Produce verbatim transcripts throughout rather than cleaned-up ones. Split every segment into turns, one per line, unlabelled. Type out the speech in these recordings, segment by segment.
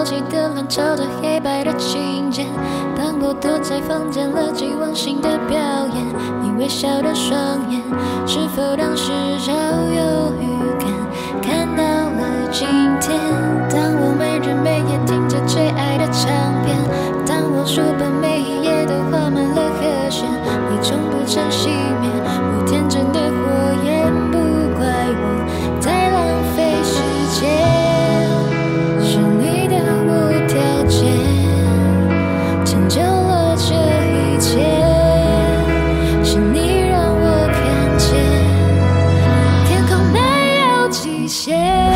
起的浪潮着黑白的琴键。当我躲在房间了既忘形的表演，你微笑的双眼，是否当时早有预感？看到了今天，当我每日每夜听着最爱的唱片，当我书本每一页都画满了和弦，你从不曾熄灭我天真的火焰，不怪我太浪费时间。是你的无条件成就了这一切，是你让我看见天空没有极限。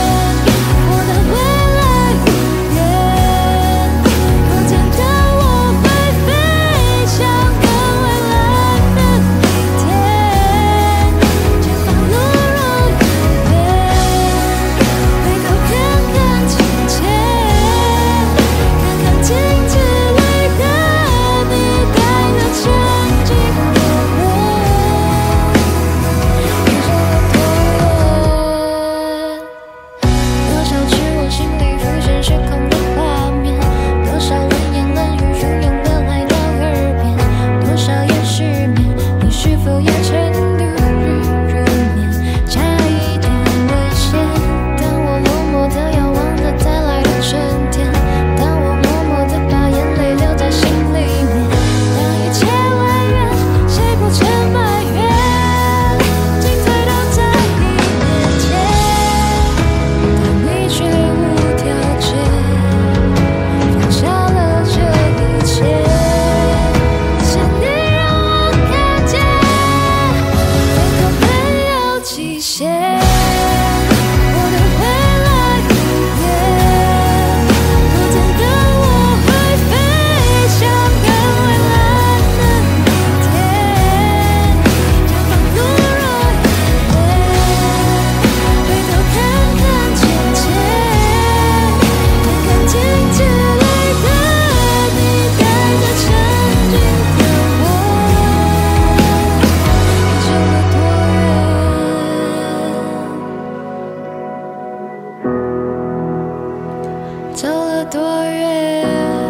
走了多远？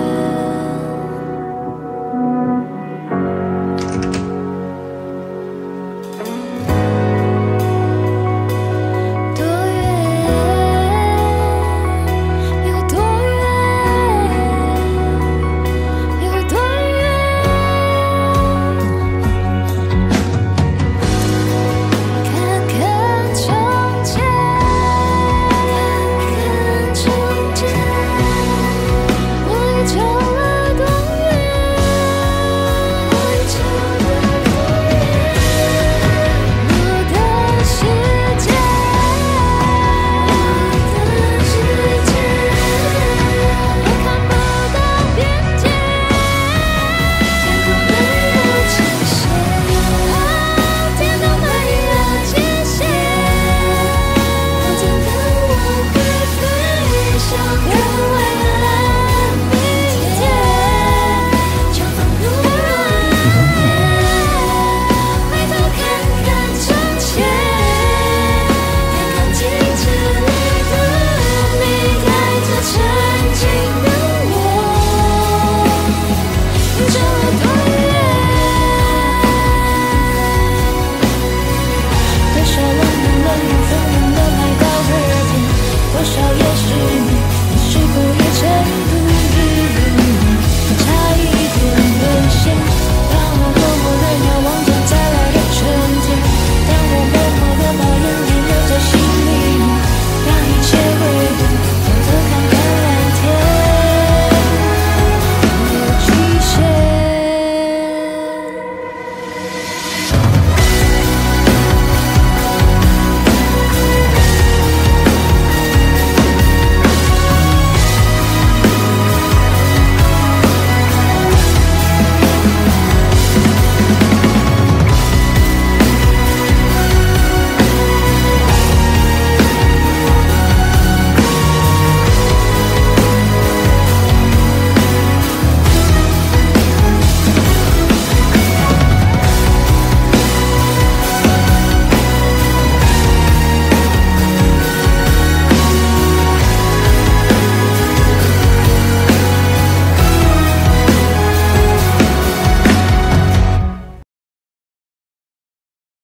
多远？有多远？有多远？看看从前，看看从前。走了多远？走了多远？我的世界，我的世界，我看不到边界，天空没有极限，天空没有极限，我真的我会飞翔更未来。多少也是你，你是否也曾